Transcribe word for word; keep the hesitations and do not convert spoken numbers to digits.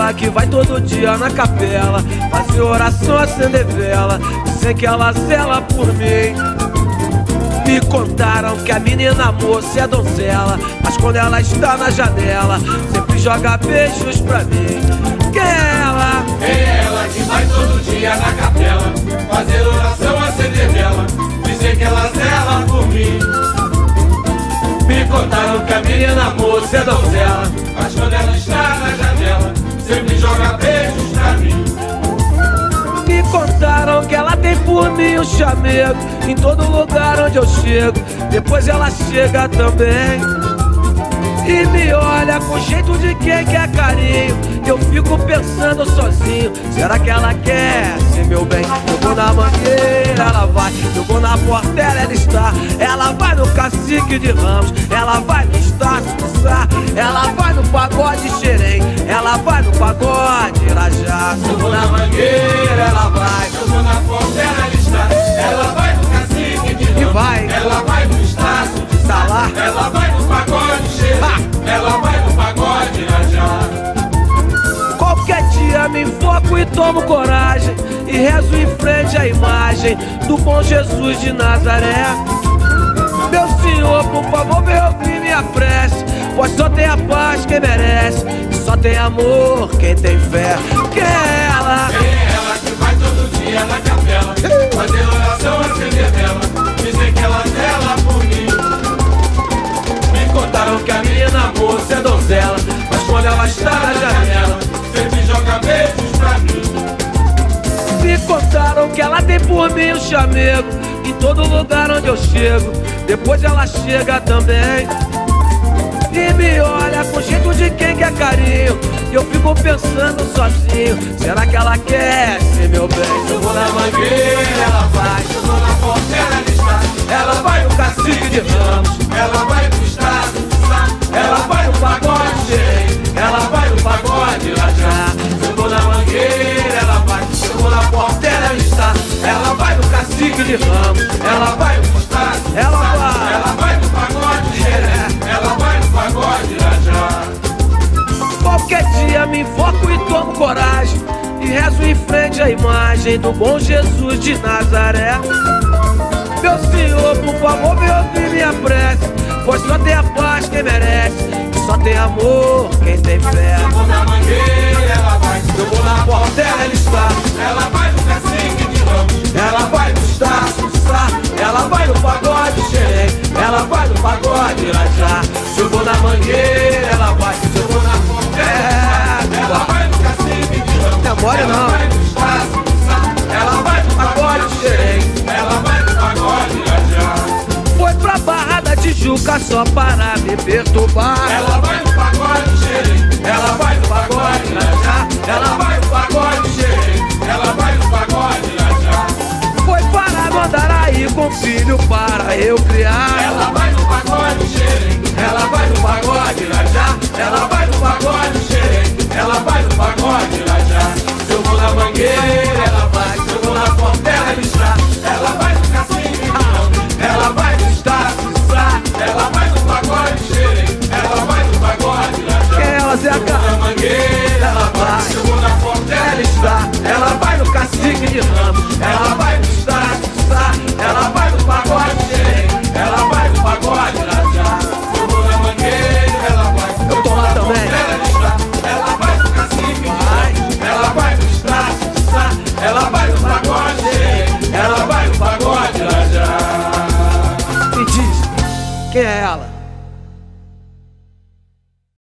ela que vai todo dia na capela fazer oração, acender vela, sei que ela zela por mim. Me contaram que a menina moça é donzela, mas quando ela está na janela sempre joga beijos pra mim. Quem é ela? Quem é ela que vai todo dia na capela fazer oração, acender vela, dizer que ela zela por mim. Me contaram que a menina moça é donzela, mas quando ela está na janela sempre joga beijos pra mim. Me contaram que ela tem por mim um chamego em todo lugar onde eu chego, depois ela chega também e me olha com jeito de quem quer carinho. Eu fico pensando sozinho, será que ela quer ser meu bem? Eu vou na mangueira, ela vai. Eu vou na Portela, ela está. Ela vai no Cacique de Ramos, ela vai no Estácio de Sá, ela vai no Pagode Xerém, ela vai no Pagode Irajá. Eu vou na mangueira, ela vai. Eu vou na Portela, ela está. Ela vai no Cacique de Ramos, E vai. ela vai no Estácio de Sá, Lá. ela vai no Pagode Xerém, ela vai no Pagode Irajá. Qualquer dia me foco e tomo coragem e rezo em frente à imagem do bom Jesus de Nazaré. Meu Senhor, por favor, vem ouvir minha prece, pois só tem a paz quem merece, e só tem amor quem tem fé. Quem é ela? Quem é ela que vai todo dia na capela fazer oração, acender vela, dizer que ela zela por mim. Me contaram que a menina moça é donzela, mas quando ela está na janela sempre joga beijos pra mim. Me contaram que ela tem por mim um chamego em todo lugar onde eu chego, depois ela chega também e me olha com jeito de quem quer carinho. E eu fico pensando sozinho, será que ela quer ser meu bem? Eu vou na mangueira, ela vai. Eu vou na Portela, ela está. Ela vai no Cacique de Ramos, ela vai no Estácio de Sá, ela vai no Pagode Xerém, ela vai no Pagode Irajá. Eu vou na mangueira, ela vai. Eu vou na Portela, ela está. Ela vai no Cacique de Ramos, ela vai no Estácio de Sá, Ela vai. ela vai no Pagode Xerém, ela vai no Pagode Irajá. Qualquer dia me foco e tomo coragem e rezo em frente à imagem do bom Jesus de Nazaré. Meu Senhor, por favor, vem ouvir minha prece, pois só tem a paz quem merece, e só tem amor quem tem fé. Eu vou na mangueira, ela vai. Eu vou na Portela, ela está. Ela vai no Cacique de Ramos, ela vai no Estácio de Sá, ela vai no Pagode Xerém, ela vai no Pagode Irajá. Eu vou na mangueira, ela vai. Eu vou na Portela, ela vai no Cacique de Ramos, Não é mole ela não. vai no Estácio de Sá, ela vai no Pagode Xerém, ela vai no Pagode Irajá. Foi pra Barra da Tijuca só para me perturbar. Ela vai no Pagode Xerém, ela vai no Pagode Irajá, ela vai no Pagode Xerém, ela vai no Pagode Irajá. Foi para Mandaraí com filho para eu criar. Ela vai no Pagode Xerém, ela vai no Pagode Irajá, ela vai no Pagode Xerém, ela vai no Pagode Irajá. Se eu vou na mangueira, ela vai. Se eu vou na Portela, ela está. Ela vai no Cacique de Ramos, ela vai no Estácio de Sá, ela vai no Pagode Xerém, ela vai no Pagode Irajá. Quem é ela, Zeca? Se eu vou na mangueira, ela vai. Se eu vou na Portela, ela está. Ela vai no Cacique de Ramos, ela vai no Estácio de Sá, ela vai no Pagode Xerém, ela vai no Pagode Irajá. Se eu vou na mangueira, ela vai. Eu tô lá também. Ela está. Ela vai no Cacique de Ramos, ela vai no Estácio de Sá, ela vai no Pagode Xerém, ela vai no Pagode Irajá. Me diz, quem é ela?